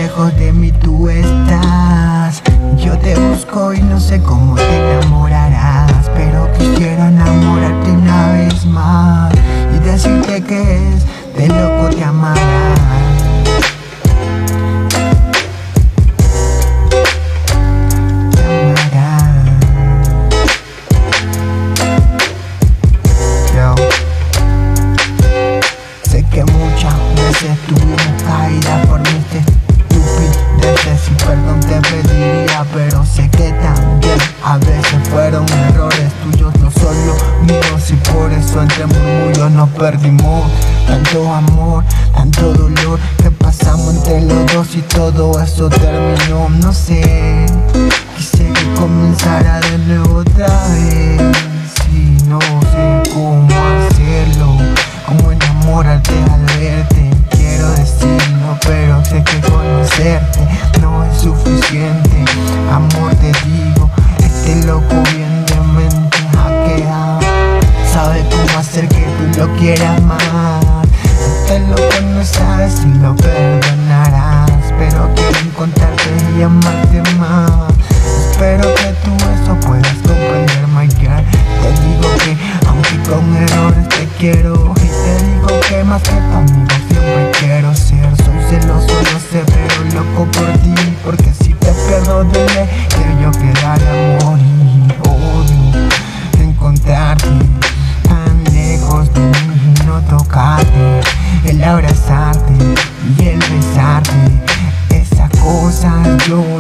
lejos de mí tú estás. Yo te busco y no sé cómo te enamorarás, pero quisiera enamorarte una vez más y decirte que de loco te amarás. Sé que muchas veces tuvimos caídas por mis estupideces y perdón te pediría, pero sé que también a veces fueron errores tuyos, no solo míos, y por eso entre murmullos nos perdimos. Tanto amor, tanto dolor que pasamos entre los dos y todo eso terminó. No sé, quise que comenzara de nuevo otra vez y no sé cómo hacerlo, cómo enamorarte al verte. Quiero decirlo, pero sé que conocerte no es suficiente. Amor, te digo, este loco bien de mente hackeado sabe cómo hacer que tú lo quieras más. Este loco no sabe si lo perdonarás, pero quiero encontrarte y amarte más. Espero que tú eso puedas comprender, my girl. Te digo que aunque con errores te quiero, y te digo que más que tu amigo siempre quiero ser. Soy celoso, lo sé, pero loco por ti, porque si te pierdo duele que yo quedara a morir. Odio encontrarte tan lejos de mí y no tocarte, el abrazarte y el besarte. Esas cosas yo